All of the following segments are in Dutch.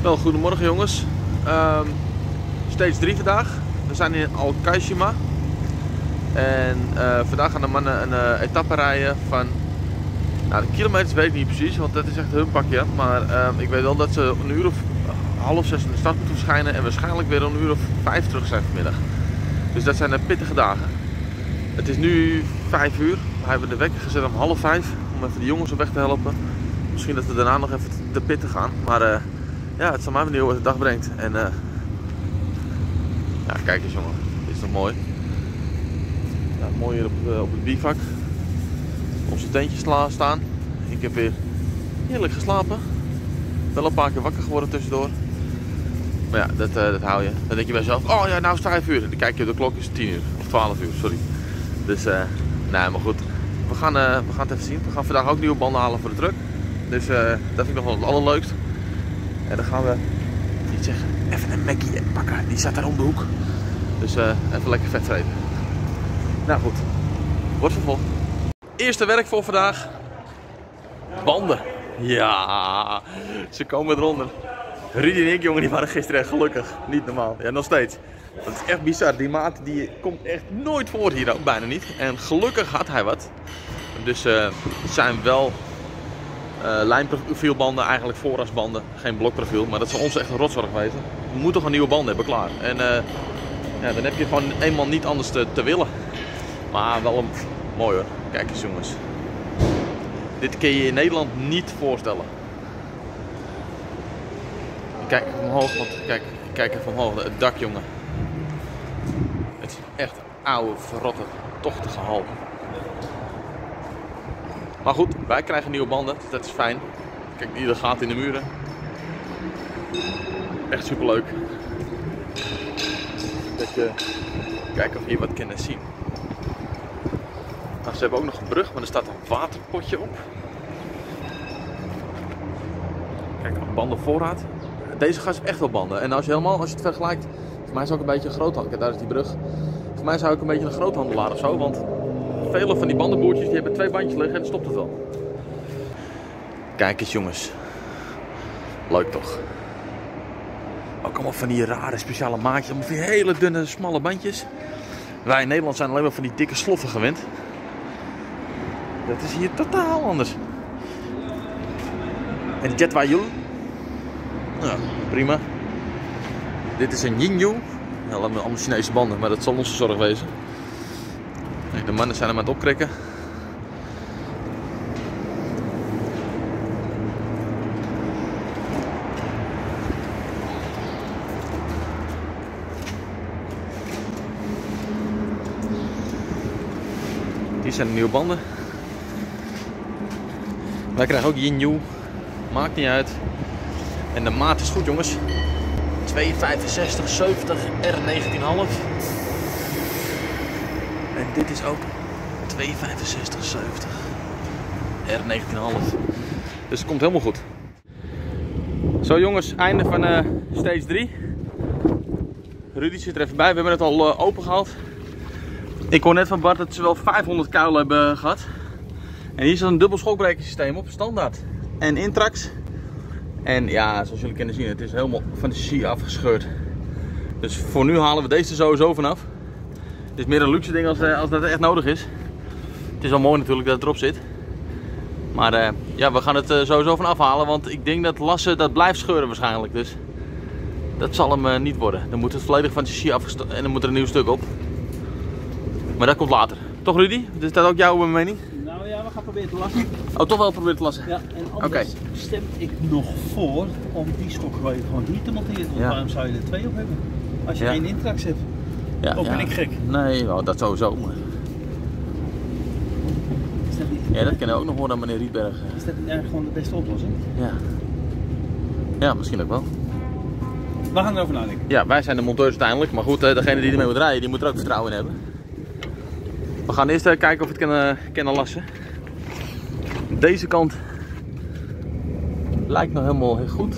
Wel, goedemorgen jongens. Stage 3 vandaag. We zijn in Alkaishima. En vandaag gaan de mannen een etappe rijden van... Nou, de kilometers weet ik niet precies, want dat is echt hun pakje. Maar ik weet wel dat ze een uur of 5:30 in de stad moeten verschijnen. En waarschijnlijk weer een uur of 5 terug zijn vanmiddag. Dus dat zijn pittige dagen. Het is nu 5 uur. We hebben de wekker gezet om 4:30 om even de jongens op weg te helpen. Misschien dat we daarna nog even te pitten gaan. Maar ja, het zal mij benieuwen wat de dag brengt. En ja, kijk eens jongen. Dit is toch mooi. Ja, mooi hier op het bivak. Onze tentjes staan. Ik heb weer heerlijk geslapen. Wel een paar keer wakker geworden tussendoor. Maar ja, dat hou je. Dan denk je bij jezelf, oh ja, nou is het 5 uur. En dan kijk je op de klok, is het 10 uur. Of 12 uur, sorry. Dus, nee, maar goed. We gaan het even zien. We gaan vandaag ook nieuwe banden halen voor de truck. Dus dat vind ik nog wel het allerleukst. En dan gaan we, niet zeggen, even een Mackie pakken. Die staat daar om de hoek. Dus even lekker vet vreten. Nou goed, wordt vervolgd. Eerste werk voor vandaag. Banden. Ja, ze komen eronder. Rudy en ik, jongen, die waren gisteren echt gelukkig. Niet normaal. Ja, nog steeds. Dat is echt bizar. Die maat die komt echt nooit voor hier ook, bijna niet. En gelukkig had hij wat. Dus het zijn wel lijnprofielbanden, eigenlijk voorrasbanden. Geen blokprofiel, maar dat zal ons echt een rotzorg wezen. We moeten toch een nieuwe banden hebben, klaar. En ja, dan heb je gewoon eenmaal niet anders te willen. Maar wel een mooi hoor. Kijk eens jongens. Dit kun je in Nederland niet voorstellen. Kijk even omhoog, want kijk even omhoog. Het dak jongen. Het is echt oude, verrotte, tochtige hal. Maar goed, wij krijgen nieuwe banden, dus dat is fijn. Kijk, hier gaat in de muren. Echt superleuk. Dat je... Kijken of we hier wat kunnen zien. Nou, ze hebben ook nog een brug, maar er staat een waterpotje op. Kijk, bandenvoorraad. Deze gast heeft echt wel banden. En als je het vergelijkt, voor mij is het ook een beetje een groothandelaar. Daar is die brug. Voor mij zou ik een beetje een groothandelaar of zo, want vele van die bandenboertjes die hebben 2 bandjes liggen en dan stopt het wel. Kijk eens jongens. Leuk toch? Ook allemaal van die rare speciale maatjes. Allemaal van die hele dunne, smalle bandjes. Wij in Nederland zijn alleen maar van die dikke sloffen gewend. Dat is hier totaal anders. En Jet Wayul. Ja, prima. Dit is een Yingyu. Ja, allemaal Chinese banden, maar dat zal onze zorg wezen. De mannen zijn hem aan het opkrikken. Hier zijn de nieuwe banden. Wij krijgen ook Yingyu. Maakt niet uit. En de maat is goed jongens. 265 70 R19,5. En dit is ook 265 70 R19,5. Dus het komt helemaal goed. Zo jongens, einde van stage 3. Rudy zit er even bij. We hebben het al open gehaald. Ik hoor net van Bart dat ze wel 500 kuilen hebben gehad. En hier zit een dubbel schokbrekersysteem op, standaard. En Intrax. En ja, zoals jullie kunnen zien, het is helemaal van de chassis afgescheurd. Dus voor nu halen we deze er sowieso vanaf. Het is meer een luxe ding als dat echt nodig is. Het is wel mooi natuurlijk dat het erop zit. Maar ja, we gaan het sowieso van afhalen, want ik denk dat lassen, dat blijft scheuren waarschijnlijk. Dus dat zal hem niet worden. Dan moet het volledig van de chassis afgestoken en dan moet er een nieuw stuk op. Maar dat komt later. Toch Rudy? Is dat ook jouw mening? Nou ja, we gaan proberen te lassen. Oh, toch wel proberen te lassen? Ja, en anders stem ik nog voor om die schokgeweken gewoon hier te monteren. Want ja. Waarom zou je er 2 op hebben? Als je geen Intrax hebt. Ja, Of ben ik gek? Nee, nou, dat sowieso. Maar... Ja, dat kennen we ook nog horen aan meneer Rietberg. Is dat niet eigenlijk gewoon de beste oplossing? Ja. Ja, misschien ook wel. We gaan erover nadenken. Ja, wij zijn de monteurs uiteindelijk. Maar goed, degene die ermee moet rijden, die moet er ook vertrouwen in hebben. We gaan eerst kijken of we het kunnen lassen. Deze kant lijkt nog helemaal heel goed.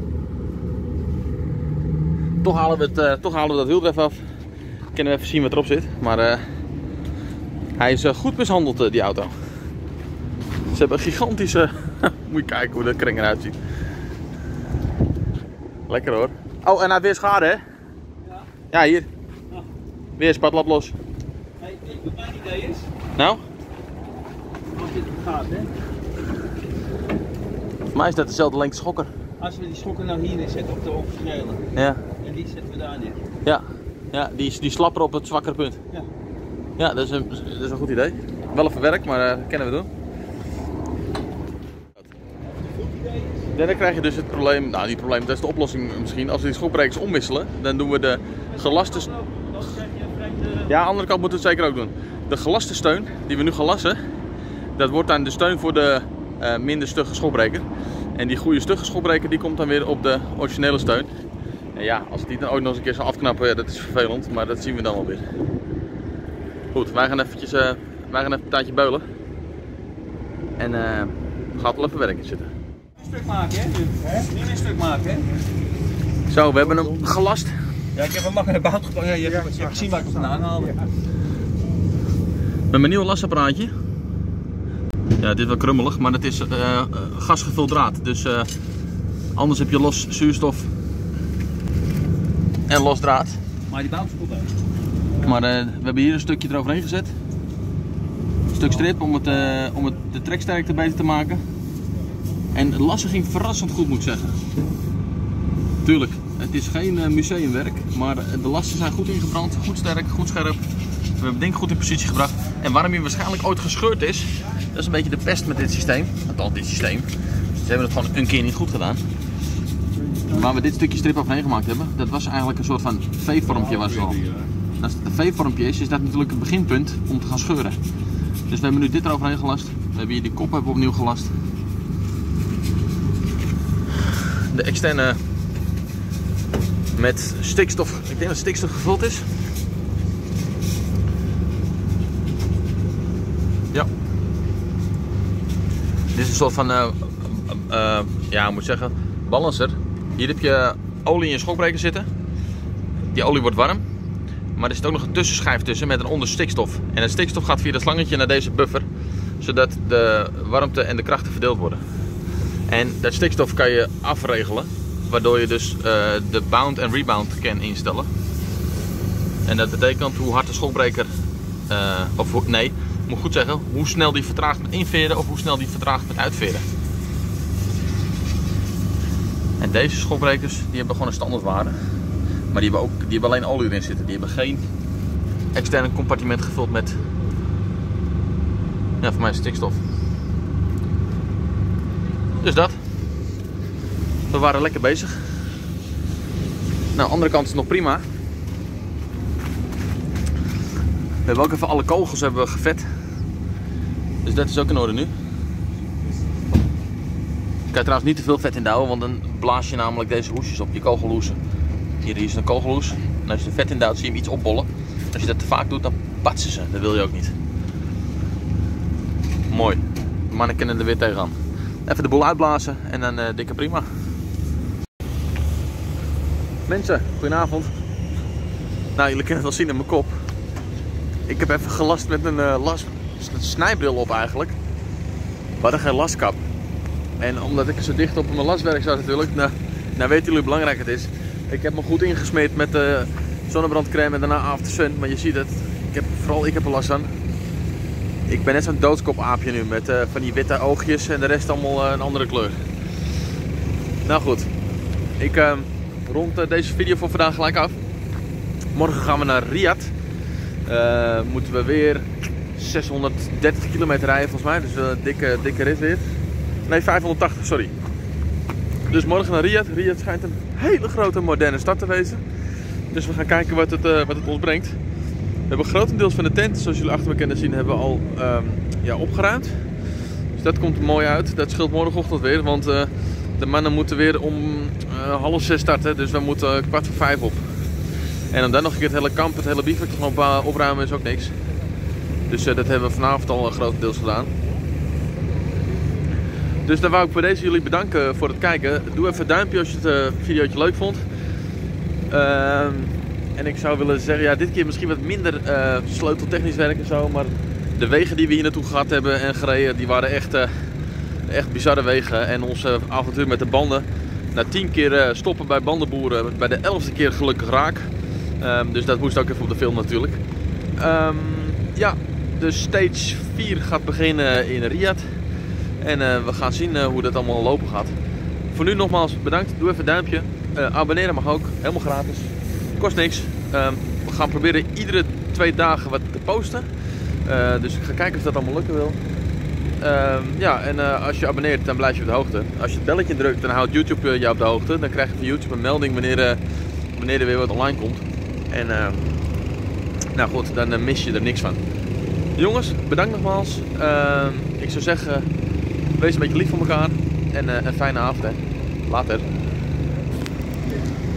Toch halen we dat wiel er even af. Kunnen we even zien wat erop zit. Maar hij is goed mishandeld, die auto. Ze hebben een gigantische... Moet je kijken hoe dat kring eruit ziet. Lekker hoor. Oh, en hij weer schade hè? Ja. Ja, hier. Nou, Weer spatlap los. hey, wat mijn idee is, Nou? als dit gaat hè, Voor mij is dat dezelfde lengte schokker. als we die schokken nou hier neerzetten op de originele Ja. en die zetten we daar neer. Ja. Ja, die slapper op het zwakkere punt. Ja. Ja, dat is een goed idee. Wel even werk, maar dat kunnen we doen. Dan krijg je dus het probleem, nou niet het probleem, dat is de oplossing misschien. Als we die schokbrekers omwisselen, dan doen we de gelaste... Dan krijg je een vreemde... Ja, aan de andere kant moeten we het zeker ook doen. De gelaste steun, die we nu gaan lassen, dat wordt dan de steun voor de minder stugge schokbreker. En die goede stugge schokbreker, die komt dan weer op de originele steun. En ja, als het die dan ooit nog eens een keer zal afknappen, ja, dat is vervelend, maar dat zien we dan alweer. Goed, wij gaan even een tijdje beulen. En gaat wel even werken zitten. Een stuk maken hè, nu een stuk maken hè. Zo, we hebben hem gelast. Ja, ik heb hem makkelijk naar buiten gebracht. Ja, je hebt gezien waar ik hem vandaan haalde. Met mijn nieuwe lasapparaatje. Ja, dit is wel krummelig, maar het is gasgevuld draad. Dus anders heb je los zuurstof en los draad. Maar die bouwt is goed uit. Maar we hebben hier een stukje eroverheen gezet. Een stuk strip om de treksterkte beter te maken. En het lassen ging verrassend goed, moet ik zeggen. Tuurlijk, het is geen museumwerk, maar de lassen zijn goed ingebrand, goed sterk, goed scherp. We hebben het ding goed in positie gebracht. En waarom hij waarschijnlijk ooit gescheurd is, dat is een beetje de pest met dit systeem. Althans, dit systeem. Ze hebben het gewoon een keer niet goed gedaan. Waar we dit stukje strip overheen gemaakt hebben, dat was eigenlijk een soort van V-vormpje. Als het een V-vormpje is dat natuurlijk het beginpunt om te gaan scheuren. Dus we hebben nu dit eroverheen gelast. We hebben hier die kop opnieuw gelast. De externe met stikstof, ik denk dat stikstof gevuld is. Ja. Dit is een soort van, ja, ik moet zeggen, balancer. Hier heb je olie in je schokbreker zitten. Die olie wordt warm. Maar er zit ook nog een tussenschijf tussen met een onderstikstof. En het stikstof gaat via dat slangetje naar deze buffer. Zodat de warmte en de krachten verdeeld worden. En dat stikstof kan je afregelen. Waardoor je dus de bound en rebound kan instellen. En dat betekent hoe hard de schokbreker, nee, ik moet goed zeggen, hoe snel die vertraagt met inveren of hoe snel die vertraagt met uitveren. En deze schokbrekers die hebben gewoon een standaardwaarde. Maar die hebben alleen olie erin zitten. Die hebben geen externe compartiment gevuld met, ja, voor mij stikstof. Dus dat. We waren lekker bezig. Nou, de andere kant is nog prima. We hebben ook even alle kogels hebben we gevet. Dus dat is ook in orde nu. Je kan trouwens niet te veel vet in douwen, want dan blaas je namelijk deze hoesjes op, je kogelhoesen. Hier is een kogelhoes. En als je er vet in duwt, zie je hem iets opbollen. Als je dat te vaak doet, dan patsen ze. Dat wil je ook niet. Mooi. De mannen kunnen er weer tegenaan. Even de boel uitblazen en dan dikke prima. Mensen, goedenavond. Nou, jullie kunnen het wel zien in mijn kop. Ik heb even gelast met een snijbril op eigenlijk. We hadden geen laskap. En omdat ik zo dicht op mijn laswerk zat natuurlijk, nou weten jullie hoe belangrijk het is. Ik heb me goed ingesmeerd met zonnebrandcrème en daarna aftersun. Maar je ziet het, vooral ik heb er last van. Ik ben net zo'n doodskopaapje nu met van die witte oogjes en de rest allemaal een andere kleur. Nou goed, ik rond deze video voor vandaag gelijk af. Morgen gaan we naar Riyadh. Moeten we weer 630 kilometer rijden volgens mij, dus een dikke rit weer. Nee, 580, sorry. Dus morgen naar Riyadh. Riyadh schijnt een hele grote moderne stad te wezen. Dus we gaan kijken wat het ons brengt. We hebben grotendeels van de tent, zoals jullie achter me kunnen zien, hebben we al opgeruimd. Dus dat komt er mooi uit. Dat scheelt morgenochtend weer, want de mannen moeten weer om 5:30 starten. Dus we moeten 4:45 op. En om dan nog een keer het hele kamp, het hele bivak opruimen is ook niks. Dus dat hebben we vanavond al grotendeels gedaan. Dus dan wou ik voor deze jullie bedanken voor het kijken. Doe even een duimpje als je het videootje leuk vond. En ik zou willen zeggen, ja, dit keer misschien wat minder sleuteltechnisch werk en zo. Maar de wegen die we hier naartoe gehad hebben en gereden, die waren echt bizarre wegen. En ons avontuur met de banden Na 10 keer stoppen bij bandenboeren, bij de 11e keer gelukkig raak. Dus dat moest ook even op de film natuurlijk. Ja, de stage 4 gaat beginnen in Riyadh. En we gaan zien hoe dat allemaal lopen gaat. Voor nu nogmaals bedankt. Doe even een duimpje. Abonneren mag ook. Helemaal gratis. Kost niks. We gaan proberen iedere 2 dagen wat te posten. Dus ik ga kijken of dat allemaal lukken wil. Ja, en als je abonneert, dan blijf je op de hoogte. Als je het belletje drukt, dan houdt YouTube jou op de hoogte. Dan krijg je van YouTube een melding wanneer er weer wat online komt. En nou goed, dan mis je er niks van. Jongens, bedankt nogmaals. Ik zou zeggen, wees een beetje lief voor elkaar. En een fijne avond. Hè. Later.